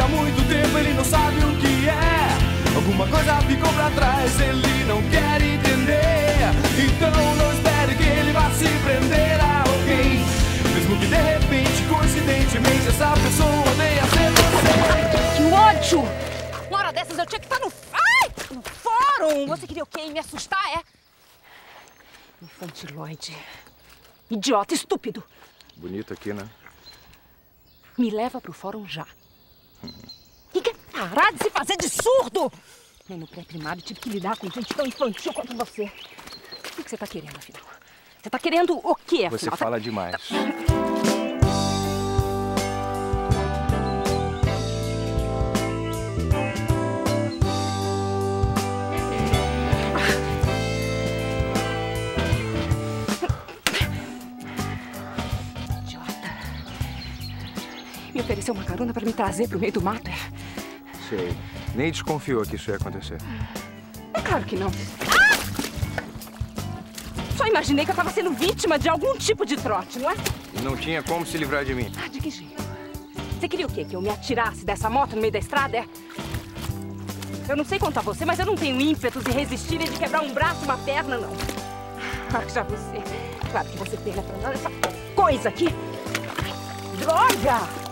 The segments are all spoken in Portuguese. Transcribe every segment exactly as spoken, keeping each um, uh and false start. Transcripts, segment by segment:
há muito tempo ele não sabe o que é. Alguma coisa ficou pra trás, ele não quer entender. Então não espere que ele vá se prender a alguém, mesmo que de repente, coincidentemente, essa pessoa venha ser você. Que ódio! Uma hora dessas eu tinha que estar no... Ai! No fórum! Você queria o quê? Me assustar, é? Infantiloide. Idiota, estúpido. Bonito aqui, né? Me leva pro fórum já. E quer parar de se fazer de surdo? Nem no pré-primário tive que lidar com gente tão infantil quanto você. O que você tá querendo, afinal? Você tá querendo o quê, afinal? Você fala demais. Me ofereceu uma carona para me trazer pro meio do mato, é? Sei. Nem desconfiou que isso ia acontecer. É claro que não. Ah! Só imaginei que eu estava sendo vítima de algum tipo de trote, não é? E não tinha como se livrar de mim. Ah, de que jeito? Você queria o quê? Que eu me atirasse dessa moto no meio da estrada, é? Eu não sei quanto a você, mas eu não tenho ímpetos de resistir e de quebrar um braço, uma perna, não. Ah, já você. Claro que você pega pra nada essa coisa aqui. Droga!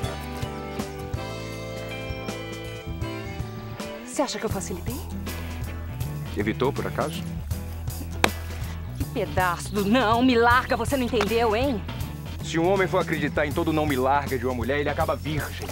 Você acha que eu facilitei? Evitou, por acaso? Que pedaço do não me larga, você não entendeu, hein? Se um homem for acreditar em todo não me larga de uma mulher, ele acaba virgem.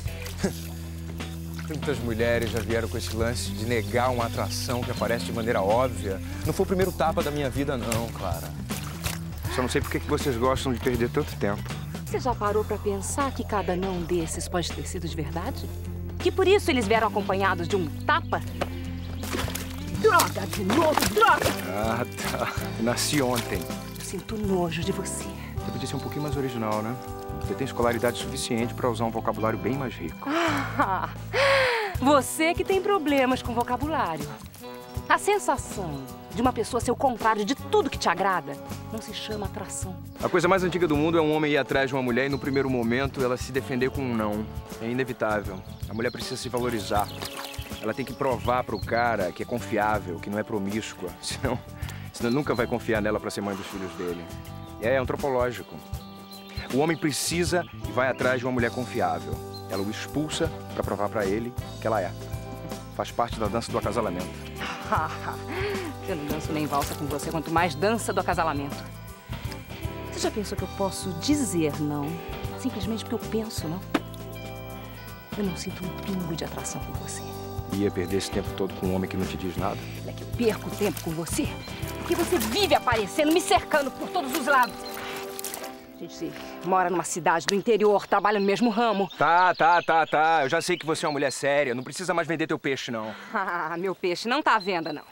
Muitas mulheres já vieram com esse lance de negar uma atração que aparece de maneira óbvia. Não foi o primeiro tapa da minha vida, não, Clara. Só não sei por que vocês gostam de perder tanto tempo. Você já parou pra pensar que cada não desses pode ter sido de verdade? Que por isso eles vieram acompanhados de um tapa? Droga, de novo, droga! Ah, tá. Nasci ontem. Eu sinto nojo de você. Você podia ser um pouquinho mais original, né? Você tem escolaridade suficiente para usar um vocabulário bem mais rico. Ah, você que tem problemas com vocabulário. A sensação de uma pessoa ser o contrário de tudo que te agrada não se chama atração. A coisa mais antiga do mundo é um homem ir atrás de uma mulher e no primeiro momento ela se defender com um não. É inevitável. A mulher precisa se valorizar. Ela tem que provar pro cara que é confiável, que não é promíscua. Senão, senão nunca vai confiar nela para ser mãe dos filhos dele. É antropológico. O homem precisa e vai atrás de uma mulher confiável. Ela o expulsa para provar para ele que ela é. Faz parte da dança do acasalamento. Eu não danço nem valsa com você, quanto mais dança do acasalamento. Você já pensou que eu posso dizer não? Simplesmente porque eu penso, não? Eu não sinto um pingo de atração por você. Ia perder esse tempo todo com um homem que não te diz nada? É que eu perco tempo com você? Porque você vive aparecendo, me cercando por todos os lados. A gente mora numa cidade do interior, trabalha no mesmo ramo. Tá, tá, tá, tá. Eu já sei que você é uma mulher séria. Não precisa mais vender teu peixe, não. Ah, meu peixe não tá à venda, não.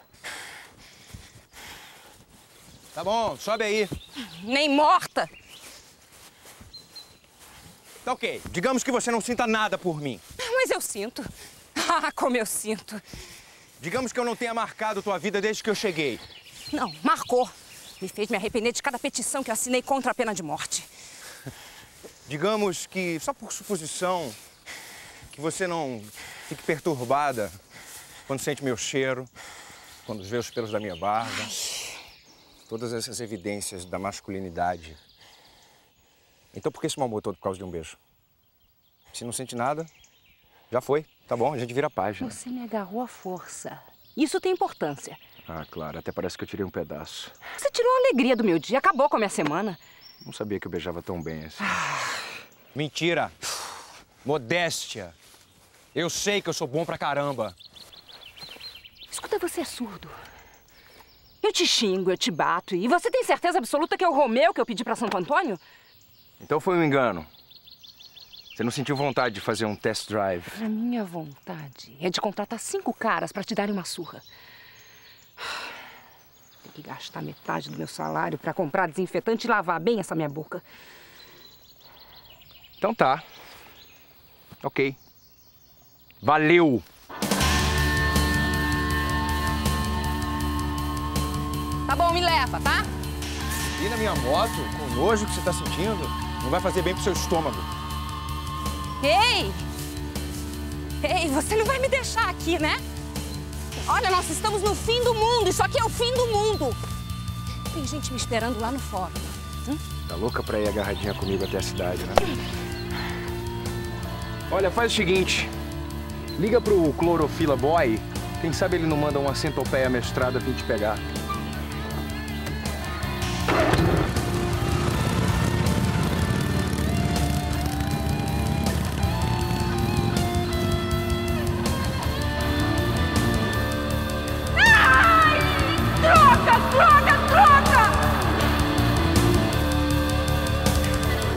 Tá bom, sobe aí. Nem morta. Tá ok. Digamos que você não sinta nada por mim. Mas eu sinto. Ah, como eu sinto. Digamos que eu não tenha marcado tua vida desde que eu cheguei. Não, marcou. Me fez me arrepender de cada petição que eu assinei contra a pena de morte. Digamos que, só por suposição, que você não fique perturbada quando sente meu cheiro, quando vê os pelos da minha barba. Ai. Todas essas evidências da masculinidade. Então por que esse mau humor todo por causa de um beijo? Se não sente nada, já foi. Tá bom, a gente vira a página. Você me agarrou à força. Isso tem importância. Ah, claro. Até parece que eu tirei um pedaço. Você tirou a alegria do meu dia. Acabou com a minha semana. Não sabia que eu beijava tão bem assim. Mentira. Modéstia. Eu sei que eu sou bom pra caramba. Escuta, você é surdo. Eu te xingo, eu te bato. E você tem certeza absoluta que é o Romeu que eu pedi pra Santo Antônio? Então foi um engano. Você não sentiu vontade de fazer um test drive? A minha vontade é de contratar cinco caras pra te darem uma surra. Tem que gastar metade do meu salário pra comprar desinfetante e lavar bem essa minha boca. Então tá. Ok. Valeu! Tá bom, me leva, tá? E na minha moto, com o nojo que você tá sentindo, não vai fazer bem pro seu estômago. Ei! Ei, você não vai me deixar aqui, né? Olha, nós estamos no fim do mundo. Isso aqui é o fim do mundo. Tem gente me esperando lá no fórum. Hum? Tá louca pra ir agarradinha comigo até a cidade, né? Olha, faz o seguinte. Liga pro Clorofila Boy. Quem sabe ele não manda uma centopeia mestrada vir te pegar.